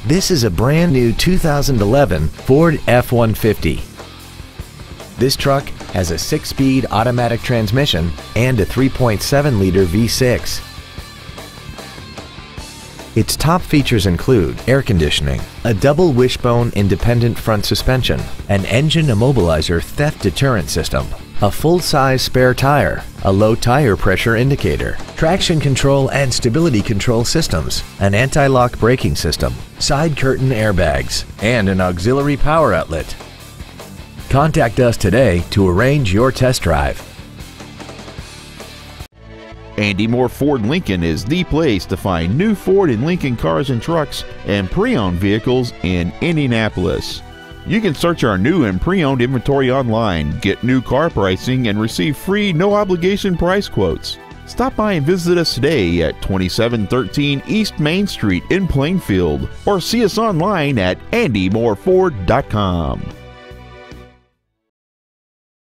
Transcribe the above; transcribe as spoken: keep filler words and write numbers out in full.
This is a brand new two thousand eleven Ford F one fifty. This truck has a six-speed automatic transmission and a three point seven liter V six. Its top features include air conditioning, a double wishbone independent front suspension, an engine immobilizer theft deterrent system, a full-size spare tire, a low tire pressure indicator, traction control and stability control systems, an anti-lock braking system, side curtain airbags, and an auxiliary power outlet. Contact us today to arrange your test drive. Andy Mohr Ford Lincoln is the place to find new Ford and Lincoln cars and trucks and pre-owned vehicles in Indianapolis. You can search our new and pre-owned inventory online, get new car pricing, and receive free no-obligation price quotes. Stop by and visit us today at twenty-seven thirteen East Main Street in Plainfield, or see us online at andy mohr ford dot com.